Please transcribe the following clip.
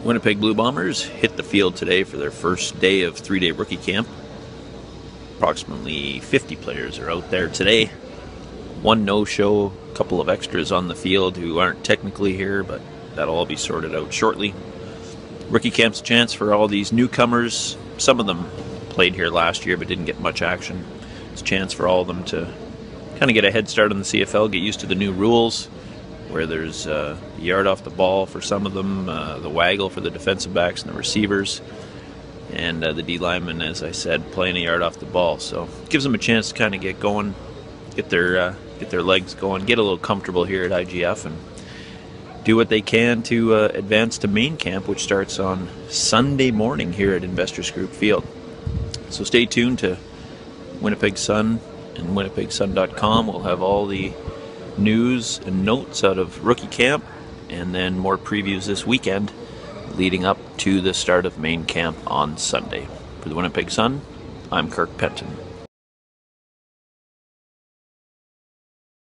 Winnipeg Blue Bombers hit the field today for their first day of 3-day rookie camp. Approximately 50 players are out there today. One no-show, a couple of extras on the field who aren't technically here, but that'll all be sorted out shortly. Rookie camp's a chance for all these newcomers. Some of them played here last year but didn't get much action. It's a chance for all of them to kind of get a head start on the CFL, get used to the new rules, where there's a yard off the ball for some of them, the waggle for the defensive backs and the receivers, and the D linemen, as I said, playing a yard off the ball. So it gives them a chance to kind of get going, get their legs going, get a little comfortable here at IGF, and do what they can to advance to main camp, which starts on Sunday morning here at Investors Group Field. So stay tuned to Winnipeg Sun and winnipegsun.com. We'll have all the news and notes out of rookie camp, and then more previews this weekend leading up to the start of main camp on Sunday. For the Winnipeg Sun, I'm Kirk Penton.